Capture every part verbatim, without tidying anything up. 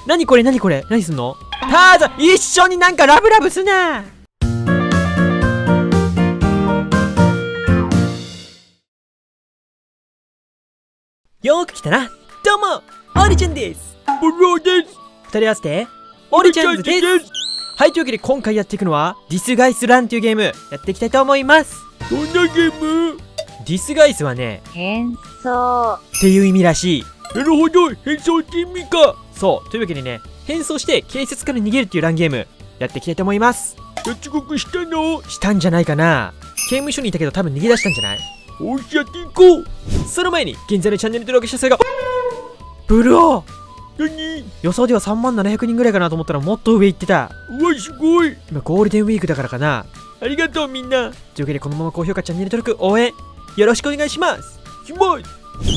なにこれなにこれ何すんの？ターザン一緒になんかラブラブすな。よーく来たな。どうもオリちゃんです。 ブローです。 二人合わせてオリちゃんズです。はい、というわけで今回やっていくのはディスガイスランというゲームやっていきたいと思います。 どんなゲーム？ ディスガイスはね、 変装っていう意味らしい。 なるほど、変装って意味か。 そう、というわけでね、変装して警察から逃げるっていうランゲームやっていきたいと思います。 脱獄したの？ したんじゃないかな。刑務所にいたけど多分逃げ出したんじゃない？ おし、やっていこう。 その前に現在のチャンネル登録者数がブルオー。 何？ 予想ではさんまんななひゃくにんぐらいかなと思ったらもっと上行ってた。 うわ、すごい。 今ゴールデンウィークだからかな。 ありがとうみんな。 というわけでこのまま高評価、チャンネル登録、応援よろしくお願いします。 します。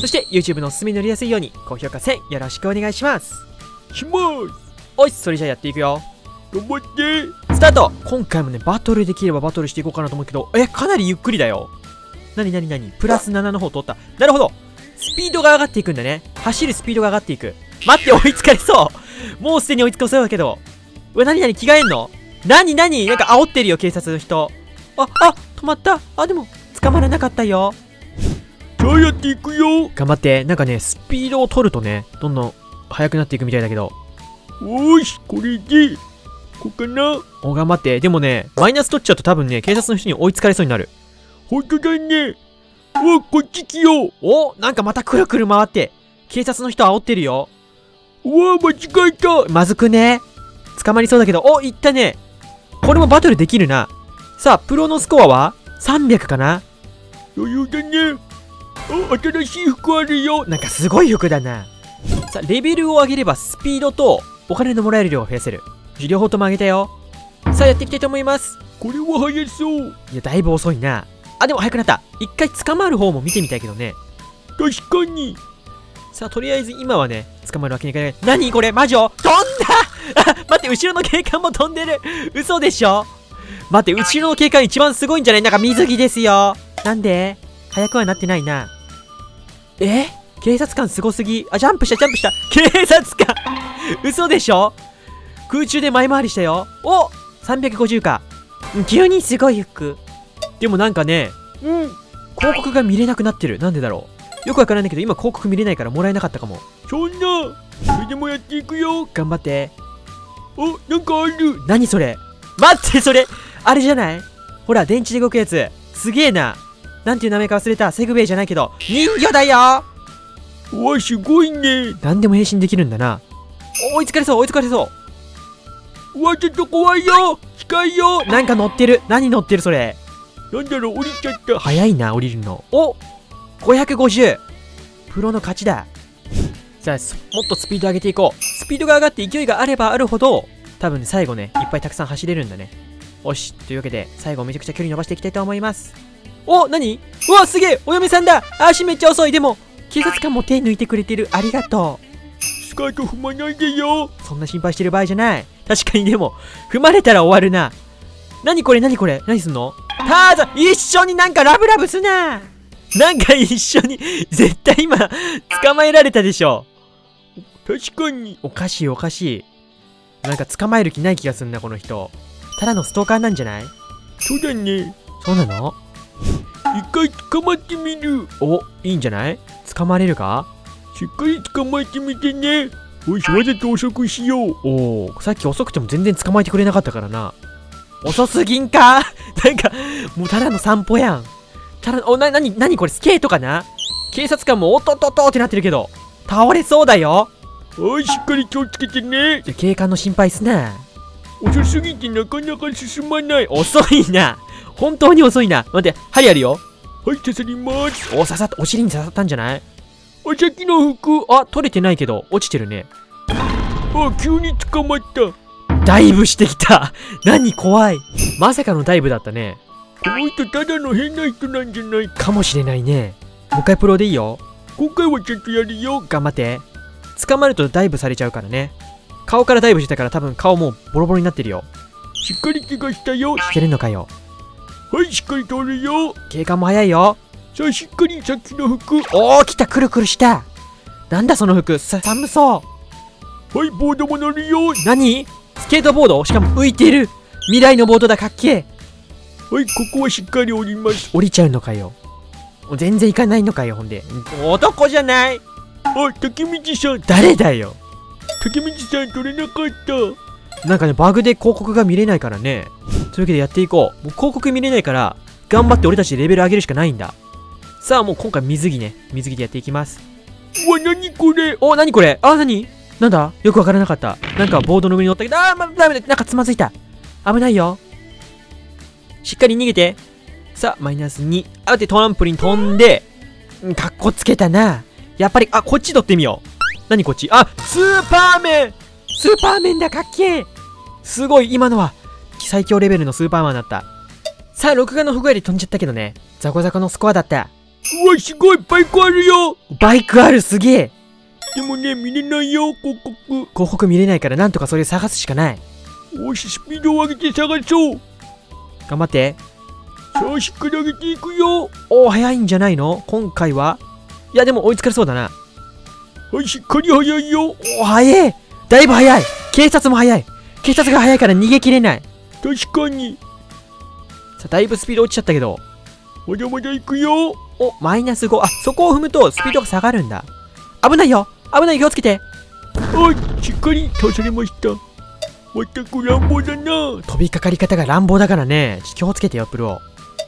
そして YouTube のおすすめに乗りやすいように高評価せんよろしくお願いします。 します。 おい、それじゃあやっていくよ。 頑張ってスタート。今回もねバトルできればバトルしていこうかなと思うけど、えかなりゆっくりだよ。なになになに、プラスななの方取った。なるほど、スピードが上がっていくんだね。走るスピードが上がっていく。待って、追いつかれそう。もうすでに追いつかれそうだけど。うわ、なになに、着替えんの？なになに、なんか煽ってるよ警察の人。ああ、止まった。あ、でも捕まらなかったよ。 さあやっていくよ。 頑張って。なんかねスピードを取るとねどんどん速くなっていくみたいだけど。 おーし、これでこうかな。 お、頑張って。でもねマイナス取っちゃうと多分ね警察の人に追いつかれそうになる。 ほんとだね。お、こっち来よう。 お、なんかまたくるくる回って警察の人煽ってるよ。 うわ、間違えた。 まずくね。捕まりそうだけど。お、いったね。これもバトルできるな。さあプロのスコアはさんびゃくかな。 余裕だね。あ、新しい服あるよ。 なんかすごい服だな。さあレベルを上げればスピードとお金のもらえる量を増やせる。両方とも上げたよ。さあやっていきたいと思います。 これは速そう。 いやだいぶ遅いな。あ、でも速くなった。一回捕まる方も見てみたいけどね。 確かに。 さあとりあえず今はね捕まるわけにいかない。何これ、魔女飛んだあ、待って、後ろの警官も飛んでる。嘘でしょ。待って、後ろの警官一番すごいんじゃない？なんか水着ですよ。なんで速くはなってないな。え、警察官すごすぎ。あ、ジャンプしたジャンプした。警察官嘘でしょ。空中で前回りしたよ。お、さんびゃくごじゅうか。急にすごい服。でもなんかね、うん、広告が見れなくなってる。なんでだろう。よくわからないけど今広告見れないからもらえなかったかも。 そんな。それでもやっていくよ。 頑張って。 お、なんかある。 何それ。待って、それあれじゃない？ほら電池で動くやつ。すげえな。なんていう名前か忘れた。セグウェイじゃないけど人魚だよ。 うわ、すごいね。 何でも変身できるんだな。追いつかれそう追いつかれそう。 うわ、ちょっと怖いよ。近いよ。 なんか乗ってる。何乗ってるそれ。 なんだろう、降りちゃった。 早いな降りるの。お、ごひゃくごじゅう。プロの勝ちだ。さあもっとスピード上げていこう。スピードが上がって勢いがあればあるほど多分ね最後ねいっぱいたくさん走れるんだね。よし、というわけで最後めちゃくちゃ距離伸ばしていきたいと思います。お、何？うわ、すげえ、お嫁さんだ。足めっちゃ遅い。でも警察官も手抜いてくれてる。ありがとう。 スカート踏まないでよ。 そんな心配してる場合じゃない。確かに。でも踏まれたら終わるな。何これ何これ何すんの？ターザン一緒になんかラブラブすな。なんか一緒に絶対今捕まえられたでしょ。 確かに。 おかしいおかしい。なんか捕まえる気ない気がすんなこの人。ただのストーカーなんじゃない？ そうだね。 そうなの？ 一回捕まってみる。 お、いいんじゃない？捕まれるか？ しっかり捕まえてみてね。よし、わざと遅くしよう。 おお、さっき遅くても全然捕まえてくれなかったからな。遅すぎんかなんかもうただの散歩やん。ただ、お、な、なに、なにこれスケートかな？警察官もおっとっとっとってなってるけど倒れそうだよ。 おい、しっかり気をつけてね。 じゃ警官の心配すな。 遅すぎてなかなか進まない。 遅いな。本当に遅いな。待って、針あるよ。 はい、刺さります。 お、刺さった。お尻に刺さったんじゃない？ あ、さっきの服。 あ、取れてないけど落ちてるね。 あ、急に捕まった。 ダイブしてきた。何怖い。まさかのダイブだったね。 この人ただの変な人なんじゃないかもしれないね。もう一回プロでいいよ。 今回はちゃんとやるよ。 頑張って。捕まるとダイブされちゃうからね。顔からダイブしてたから多分顔もうボロボロになってるよ。 しっかり怪我したよ。 してるのかよ。 はい、しっかり通るよ。 警官も早いよ。 さあ、しっかりさっきの服。 おー、来た。くるくるした。なんだその服。さ寒そう。 はい、ボードも乗るよ。 何？スケートボード？しかも浮いてる。未来のボードだ、かっけえ。 はい、ここはしっかり降ります。 降りちゃうのかよ。全然行かないのかよ、ほんで。男じゃない。 あ、竹道さん。 誰だよ。 竹道さん取れなかった。 なんかね、バグで広告が見れないからね。というわけでやっていこう。もう広告見れないから、頑張って俺たちでレベル上げるしかないんだ。さあ、もう今回水着ね。水着でやっていきます。 うわ、なにこれ。 お、なにこれ。あ、なになんだよくわからなかった。なんかボードの上に乗ったけど、あー、ま、ダメだ。なんかつまずいた。危ないよ。しっかり逃げて。さあ、マイナスに。あ、待って、トランプリン飛んで、んかっこつけたな。やっぱり、あ、こっち取ってみよう。なにこっち？あ、スーパーメンスーパーメンだ、かっけー。すごい、今のは、最強レベルのスーパーマンだった。さあ、録画の不具合で飛んじゃったけどね。ザコザコのスコアだった。 うわ、すごい、バイクあるよ。 バイクある、すげえ。 でもね、見れないよ、広告。 広告見れないから、なんとかそれ探すしかない。 よし、スピードを上げて探そう。 頑張って。 さあ、しっかり上げていくよ。 おお、早いんじゃないの今回は。いや、でも追いつかれそうだな。 はい、しっかり速いよ。 おお、早い。だいぶ早い。警察も早い。警察が早いから逃げきれない。 確かに。 さあ、だいぶスピード落ちちゃったけど。 まだまだ行くよ。 お、マイナスご。あ、そこを踏むとスピードが下がるんだ。危ないよ。危ないよ、気をつけて。 はい、しっかり倒されました。まったく乱暴だな。 飛びかかり方が乱暴だからね。気をつけてよ、プロ。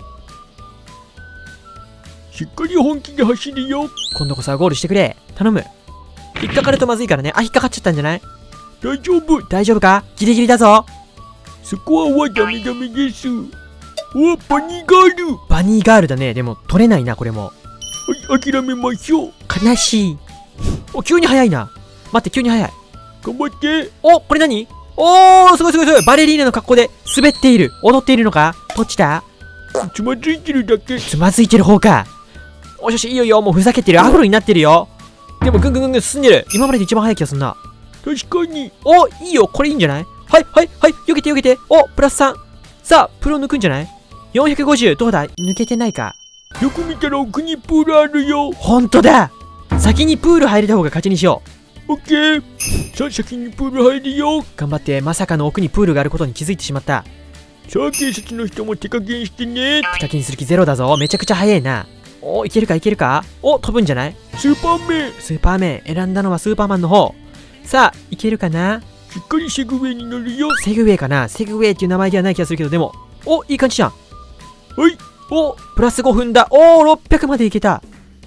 しっかり本気で走るよ。 今度こそはゴールしてくれ。頼む。引っかかるとまずいからね。あ、引っかかっちゃったんじゃない？ 大丈夫。 大丈夫か？ギリギリだぞ。 スコアはダメダメです。お、バニーガール。 バニーガールだね。でも取れないな、これも。 はい、諦めましょう。 悲しい。お、急に速いな。待って、急に速い。 頑張って。 お、これ何？おー、すごいすごいすごい。バレリーナの格好で滑っている。踊っているのか？どっちだ？ つまずいてるだけ。 つまずいてる方か。おしよし、いいよいいよ。もうふざけてる。アフロになってるよ。でもぐんぐんぐんぐん進んでる。今までで一番速い気がすんな。 確かに。 お、いいよ。これいいんじゃない？はいはいはい。避けて避けて。お、プラスさん。さあ、プロ抜くんじゃない？ よんひゃくごじゅう。どうだ？抜けてないか。 よく見たら奥にプールあるよ。 ほんとだ。先にプール入れた方が勝ちにしよう。オッケー。さあ、先にプール入るよ。 頑張って。まさかの奥にプールがあることに気づいてしまった。 さあ、警察の人も手加減してね。 手加減する気ゼロだぞ。めちゃくちゃ速いな。お、いけるかいけるか？お、飛ぶんじゃない？ スーパーメン。 スーパーメン。選んだのはスーパーマンの方。さあ、いけるかな？ しっかりセグウェイに乗るよ。 セグウェイかな？セグウェイっていう名前ではない気がするけど、でも。お、いい感じじゃん。 はい。 お、プラスごふんだ。おー、ろっぴゃくまでいけた。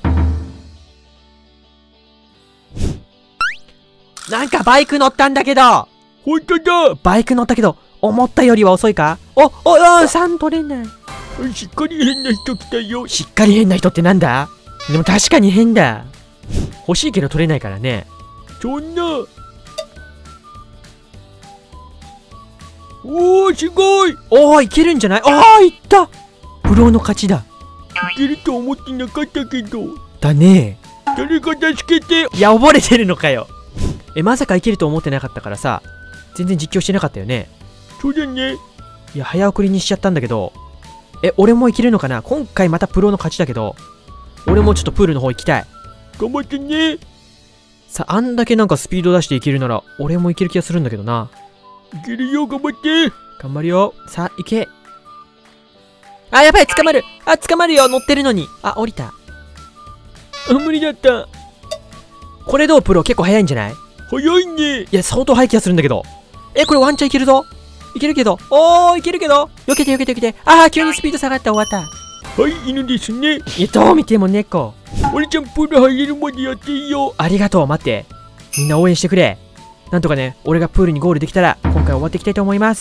なんかバイク乗ったんだけど。 ほんとだ。 バイク乗ったけど、思ったよりは遅いか？お、お、お、さん取れない。 しっかり変な人来たよ。 しっかり変な人ってなんだ？でも確かに変だ。欲しいけど取れないからね。 そんな。おー、すごい。 おー、いけるんじゃない？おー、いった。プロの勝ちだ。 いけると思ってなかったけど。 だね。 誰か助けて。 いや、溺れてるのかよ。え、まさかいけると思ってなかったからさ、全然実況してなかったよね。 そうだね。 いや、早送りにしちゃったんだけど、え、俺もいけるのかな？今回またプロの勝ちだけど、俺もちょっとプールの方行きたい。 頑張ってね。 さあ、あんだけなんかスピード出していけるなら、俺もいける気がするんだけどな。 いけるよ、頑張って。 頑張るよ。さあ、行け。あ、やばい、捕まる。あ、捕まるよ、乗ってるのに。あ、降りた。 あ、無理だった。 これどう？プロ結構早いんじゃない？ 早いね。 いや、相当早い気がするんだけど。え、これワンチャンいけるぞ。いけるけど。おー、いけるけど。避けて避けて避けて。あー、急にスピード下がった。終わった。 はい、犬ですね。 いや、どう見ても猫。 俺ちゃんプール入れるまでやっていいよ。 ありがとう。待って。みんな応援してくれ。なんとかね、俺がプールにゴールできたら、今回終わっていきたいと思います。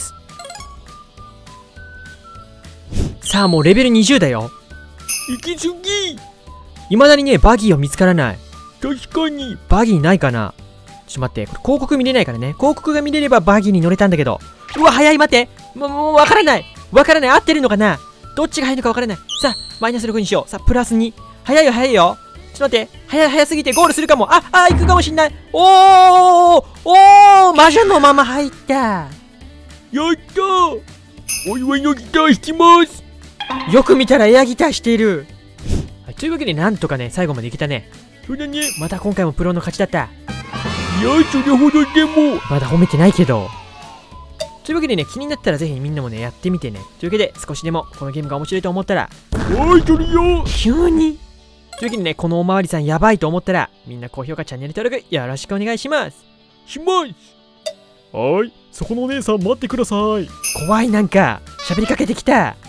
さあ、もうレベルにじゅうだよ。 行き過ぎ。 未だにね、バギーは見つからない。 確かに。 バギーないかな？ちょっと待って。これ広告見れないからね。広告が見れればバギーに乗れたんだけど。うわ、早い、待って。もう、もう、わからない。わからない。合ってるのかな？どっちが早いのかわからない。さあ、マイナスろくにしよう。さあ、プラスに。早いよ、早いよ。ちょっと待って。早い、早すぎてゴールするかも。あ、あ、行くかもしんない。おー、おー、魔女のまま入った。 やったー。おいおいのギター弾きます。 よく見たらエアギターしている。はい、というわけでなんとかね、最後までいけたね。 そうだね。 また今回もプロの勝ちだった。 イやそれほどでも。 まだ褒めてないけど。というわけでね、気になったらぜひみんなもね、やってみてね。というわけで、少しでもこのゲームが面白いと思ったら、 はいそれよ。 急にというわけでね、このおまわりさんやばいと思ったら、みんな高評価、チャンネル登録よろしくお願いします。 します。はい、そこのお姉さん待ってください。 怖い、なんか喋りかけてきた。